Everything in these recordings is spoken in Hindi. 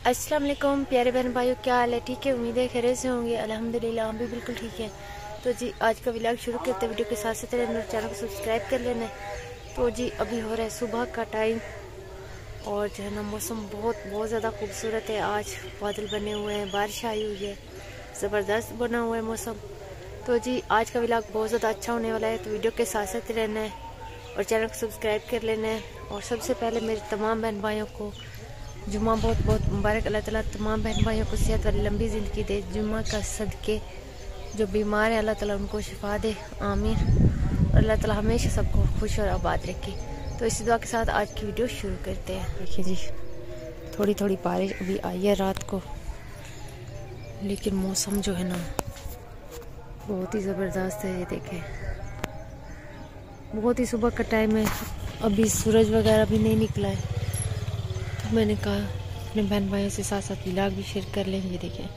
अस्सलाम वालेकुम प्यारे बहन भाइयों, क्या हाल है? ठीक है, उम्मीद है खैरियत से होंगे। अल्हम्दुलिल्लाह हम भी बिल्कुल ठीक है। तो जी आज का व्लॉग शुरू करते हैं। वीडियो के साथ साथ रहना, चैनल को सब्सक्राइब कर लेना है। तो जी अभी हो रहा है सुबह का टाइम और जो है ना मौसम बहुत ज़्यादा खूबसूरत है। आज बादल बने हुए हैं, बारिश आई हुई है, ज़बरदस्त बना हुआ है मौसम। तो जी आज का व्लॉग बहुत ज़्यादा अच्छा होने वाला है, तो वीडियो के साथ साथ रहना है और चैनल को सब्सक्राइब कर लेना है। और सबसे पहले मेरे तमाम बहन भाइयों को जुम्मा बहुत मुबारक। अल्लाह ताला तमाम बहन भाइयों को सेहत वाली लंबी ज़िंदगी दे। जुम्मा का सदके जो बीमार है अल्लाह ताला उनको शिफा दे, आमीन। और अल्लाह ताला हमेशा सबको खुश और आबाद रखे। तो इसी दुआ के साथ आज की वीडियो शुरू करते हैं। देखिए जी थोड़ी थोड़ी बारिश अभी आई है रात को, लेकिन मौसम जो है ना बहुत ही ज़बरदस्त है। ये देखें बहुत ही सुबह का टाइम है, अभी सूरज वगैरह भी नहीं निकला है। तो मैंने कहा अपने बहन भाइयों से साथ साथ व्लॉग भी शेयर कर लें। ये देखें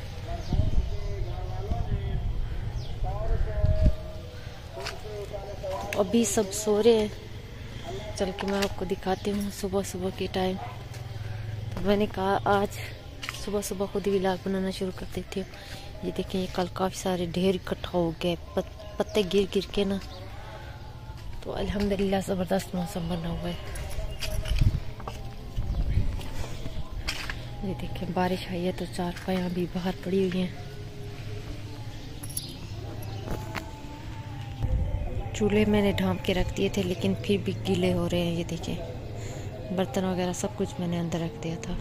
अभी सब सो रहे हैं, चल के मैं आपको दिखाती हूँ सुबह सुबह के टाइम। तो मैंने कहा आज सुबह सुबह खुद ही व्लॉग बनाना शुरू कर देती हूँ। ये देखें ये कल काफ़ी सारे ढेर इकट्ठा हो गए, पत्ते गिर गिर के ना। तो अल्हम्दुलिल्लाह ज़बरदस्त मौसम बना हुआ है। ये देखें बारिश आई है तो चारपाइयाँ भी बाहर पड़ी हुई हैं। चूल्हे मैंने ढांप के रख दिए थे, लेकिन फिर भी गीले हो रहे हैं। ये देखें बर्तन वगैरह सब कुछ मैंने अंदर रख दिया था।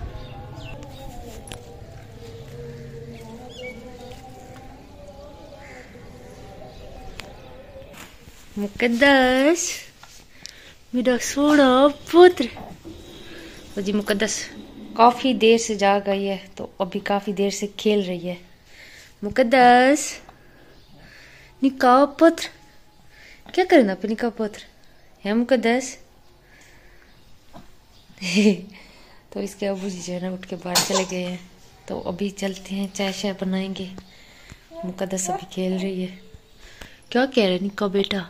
मुकद्दस मेरा सोना पुत्र। तो जी मुकद्दस काफ़ी देर से जाग गई है, तो अभी काफ़ी देर से खेल रही है। मुकद्दस निका पुत्र क्या करना पे निका पुत्र है मुकद्दस। तो इसके अबू जी जो है ना उठ के बाहर चले गए हैं, तो अभी चलते हैं चाय शाय बनाएंगे। मुकद्दस अभी खेल रही है। क्या कह रहे निका बेटा?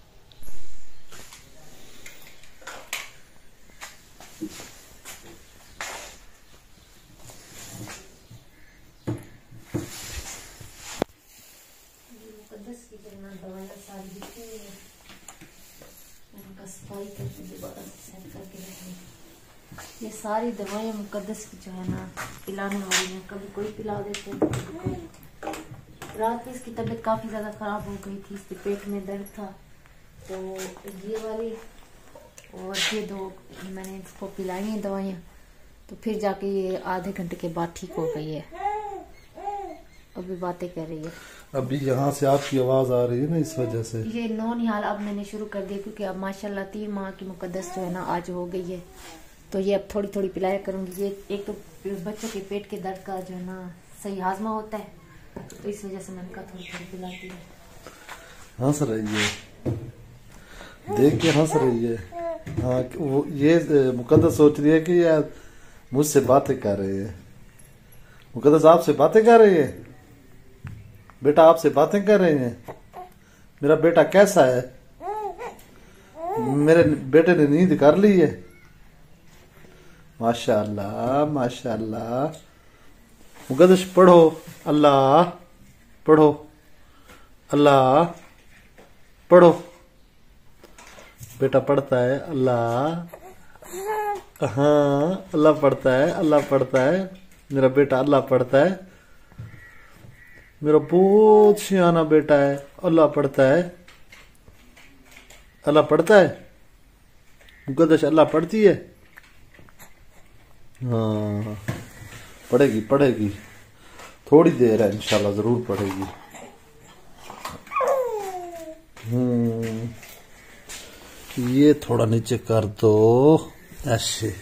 दवाइयाँ सारी दिखती है, उनका सफाई करके दोबारा सेट करके रखें। ये सारी दवाइयाँ मुकद्दस की जो है ना पिलाने वाली हैं, कभी कोई पिला देते हैं कभी कोई। रात में इसकी तबीयत काफ़ी ज़्यादा ख़राब हो गई थी, इसके पेट में दर्द था, तो ये वाली और ये दो मैंने इसको पिलाई हैं दवाइयाँ। तो फिर जाके ये आधे घंटे के बाद ठीक हो गई है, अभी बातें कर रही है। अभी यहाँ से आपकी आवाज आ रही है ना, इस वजह से ये नौनिहाल अब मैंने शुरू कर दिया, क्योंकि अब माशाल्लाह 3 माह की मुकद्दस जो है ना आज हो गई है। तो ये अब थोड़ी थोड़ी पिलाया करूंगी। ये एक तो बच्चों के पेट के दर्द का जो है ना सही हाजमा होता है, तो इस वजह से मैंने कहा थोड़ी थोड़ी पिलाती है। हंस रही है, देख के हंस रही है। हाँ वो ये मुकद्दस सोच रही है कि यार मुझसे बातें कर रहे हैं। मुकद्दस आपसे बातें कर रही है, बेटा आपसे बातें कर रहे हैं। मेरा बेटा कैसा है? मेरे बेटे ने नींद कर ली है। माशाअल्लाह माशाअल्लाह। मुकद्दस पढ़ो अल्लाह, पढ़ो अल्लाह, पढ़ो। बेटा पढ़ता है अल्लाह। हाँ अल्लाह पढ़ता है, अल्लाह पढ़ता है। मेरा बेटा अल्लाह पढ़ता है। मेरा बहुत सियाना बेटा है, अल्लाह पढ़ता है। अल्लाह पढ़ता है। मुकद्दस अल्लाह पढ़ती है। हाँ पढ़ेगी पढ़ेगी, थोड़ी देर है इंशाल्लाह जरूर पढ़ेगी। ये थोड़ा नीचे कर दो ऐसे।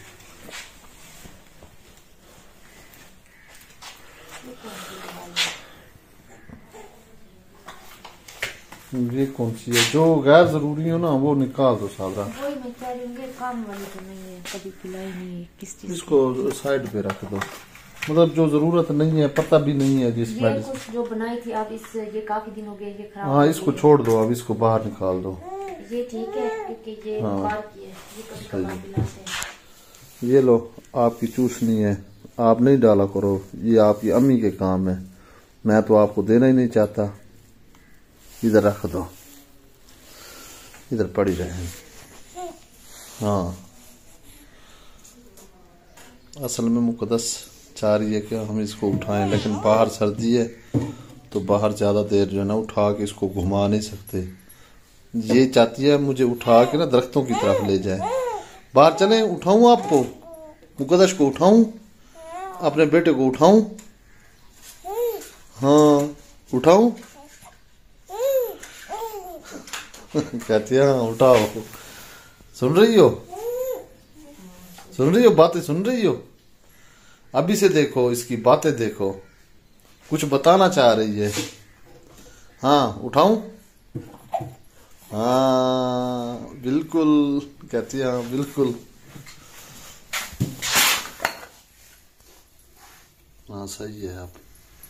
ये कौन सी है? जो गैर जरूरी हो ना वो निकाल दो सारा। वही मैं कह रही हूँ, काम वाली तो नहीं है, कभी पिलाई नहीं है किस चीज। इसको साइड पे रख दो, मतलब जो जरूरत नहीं है, पता भी नहीं है जिस मेडिसिन जो बनाई थी आप इस ये काफी दिन हो गए ये खराब। हाँ इसको छोड़ दो, अब इसको बाहर निकाल दो। ये ठीक है क्योंकि ये हाँ बाहर की है, ये कभी कभार पिलाते हैं। ये लो आपकी चूसनी है, आप नहीं डाला करो, ये आपकी अम्मी के काम है, मैं तो आपको देना ही नहीं चाहता। इधर रख दो, इधर पड़ी रहे। हाँ, असल में मुकद्दस चाह रही है कि हम इसको उठाएं, लेकिन बाहर सर्दी है तो बाहर ज़्यादा देर जो है ना उठा के इसको घुमा नहीं सकते। ये चाहती है मुझे उठा के ना दरख्तों की तरफ ले जाए। बाहर चलें, उठाऊं आपको, मुकद्दस को उठाऊं, अपने बेटे को उठाऊं? हाँ उठाऊं? कहती है हाँ उठाओ। सुन रही हो, सुन रही हो बातें, सुन रही हो? अभी से देखो इसकी बातें, देखो कुछ बताना चाह रही है। हाँ उठाऊं? हाँ बिल्कुल, कहती है हाँ बिल्कुल। हाँ सही है। आप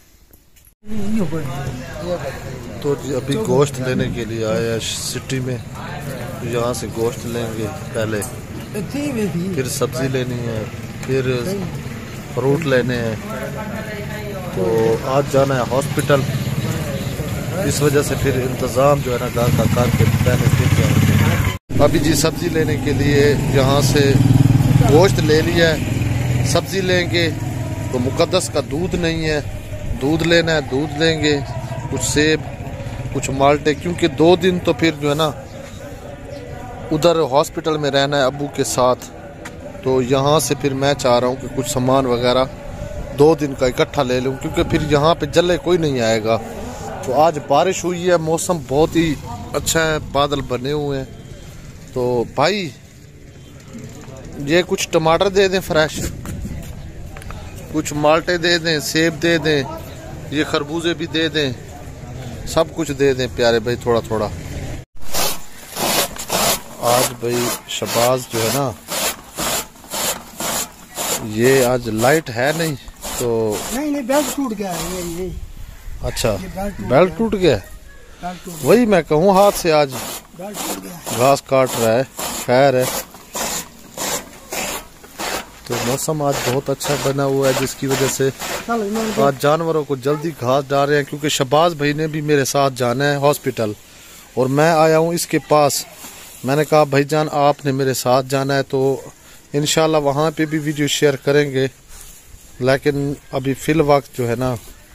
तो जी अभी गोश्त लेने के लिए आए हैं सिटी में, तो यहाँ से गोश्त लेंगे पहले, फिर सब्जी लेनी है, फिर फ्रूट लेने हैं। तो आज जाना है हॉस्पिटल, इस वजह से फिर इंतज़ाम जो है ना घर का करके पहले फिर जाएंगे। अभी जी सब्जी लेने के लिए यहाँ से गोश्त ले लिया है, सब्जी लेंगे। तो मुकद्दस का दूध नहीं है, दूध लेना है, दूध लेंगे, कुछ सेब, कुछ माल्टे, क्योंकि 2 दिन तो फिर जो है ना उधर हॉस्पिटल में रहना है अब्बू के साथ। तो यहाँ से फिर मैं चाह रहा हूँ कि कुछ सामान वगैरह 2 दिन का इकट्ठा ले लूँ, क्योंकि फिर यहाँ पे जल्ले कोई नहीं आएगा। तो आज बारिश हुई है, मौसम बहुत ही अच्छा है, बादल बने हुए हैं। तो भाई ये कुछ टमाटर दे दें फ्रेश, कुछ माल्टे दे दें, सेब दे दें, ये खरबूजे भी दे दें, सब कुछ दे दें प्यारे भाई, थोड़ा थोड़ा। आज भाई शबाज जो है ना, ये आज लाइट है नहीं तो नहीं बेल्ट टूट गया है ये। अच्छा बेल्ट टूट गया, वही मैं कहूँ हाथ से आज घास काट रहा है। खैर है, तो मौसम आज बहुत अच्छा बना हुआ है, जिसकी वजह से आज जानवरों को जल्दी घास डाल रहे हैं, क्योंकि शबाज भाई ने भी मेरे साथ जाना है हॉस्पिटल और मैं आया हूँ इसके पास। मैंने कहा भाईजान आपने मेरे साथ जाना है, तो इंशाल्लाह वहाँ पे भी वीडियो शेयर करेंगे, लेकिन अभी फिल वक्त जो है ना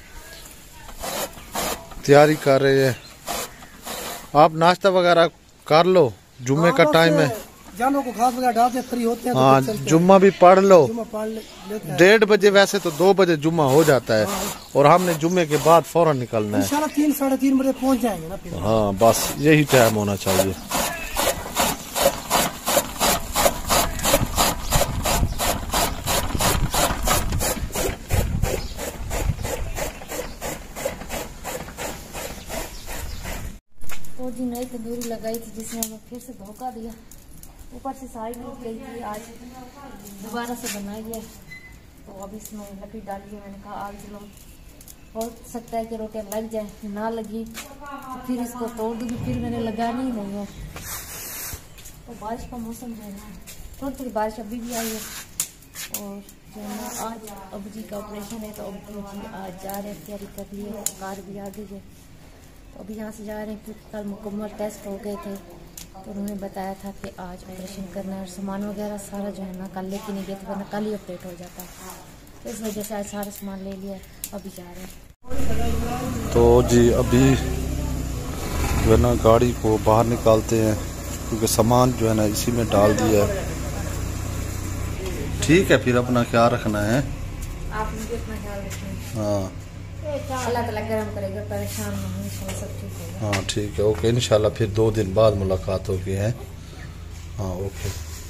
तैयारी कर रहे हैं। आप नाश्ता वगैरह कर लो, जुम्मे का टाइम है, जानों को घास वगैरह डालते फ्री होते हैं। हाँ जुम्मा भी पढ़ लो, 1:30 बजे, वैसे तो 2 बजे जुम्मा हो जाता है। और हमने जुम्मे के बाद फौरन निकलना है, 3 साढ़े 3 बजे पहुंच जाएंगे ना फिर। हाँ बस यही टाइम होना चाहिए। तो जी नई तंदूरी लगाई थी जिसने हमें फिर से धोखा दिया, ऊपर से सारी टूट गई थी, आज दोबारा से बनाई है। तो अभी इसमें लकड़ी डाली है, मैंने कहा आग जलाऊं, हो सकता है कि रोटियां लग जाए, ना लगी तो फिर इसको तोड़ दूँगी, फिर मैंने लगानी ही नहीं है। तो बारिश का मौसम जो है ना, थोड़ी थोड़ी बारिश अभी भी आई है। और जो है ना आज अबू जी का ऑपरेशन है, तो अबू जी आज जा रहे हैं, तैयारी कर ली है, कार भी आ गई है। तो अभी यहाँ से जा रहे हैं क्योंकि कल मुकम्मल टेस्ट हो गए थे, तो उन्होंने बताया था कि आज ऑपरेशन करना है, और सामान वगैरह सारा जो है ना कल लेके नहीं गए थे, वरना कल ही ऑपरेट हो जाता है। तो इस वजह से आज सारा सामान ले लिया, अभी जा रहे हैं। तो जी अभी जो है ना गाड़ी को बाहर निकालते हैं, क्योंकि सामान जो है ना इसी में डाल दिया है। ठीक है, फिर अपना ख्याल रखना है। आप मुझे अपना ख्याल रखना। हाँ अल्लाह ताला करम करेगा, परेशान नहीं, सब ठीक होगा। हाँ ठीक है, ओके, इंशाल्लाह फिर 2 दिन बाद मुलाकात होगी है। हाँ ओके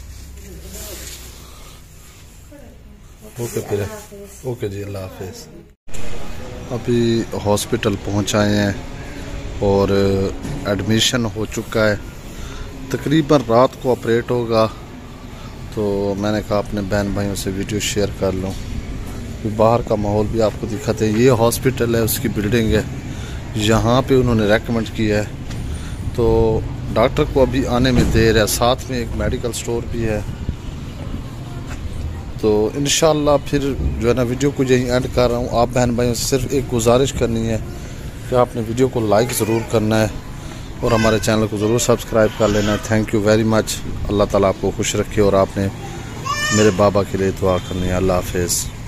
ओके फिर ओके जी, अल्लाह हाफिज़। अभी हॉस्पिटल पहुँच आए हैं और एडमिशन हो चुका है, तकरीबन रात को ऑपरेट होगा। तो मैंने कहा अपने बहन भाइयों से वीडियो शेयर कर लूँ, बाहर का माहौल भी आपको दिखाते हैं। ये हॉस्पिटल है, उसकी बिल्डिंग है, यहाँ पे उन्होंने रेकमेंड किया है। तो डॉक्टर को अभी आने में देर है, साथ में एक मेडिकल स्टोर भी है। तो इंशाल्लाह फिर जो है ना वीडियो को यहीं एंड कर रहा हूँ। आप बहन भाइयों से सिर्फ एक गुजारिश करनी है कि आपने वीडियो को लाइक ज़रूर करना है और हमारे चैनल को ज़रूर सब्सक्राइब कर लेना है। Thank you very much. अल्लाह ताला आपको खुश रखे और आपने मेरे बाबा के लिए दुआ करनी है। अल्लाह हाफिज़।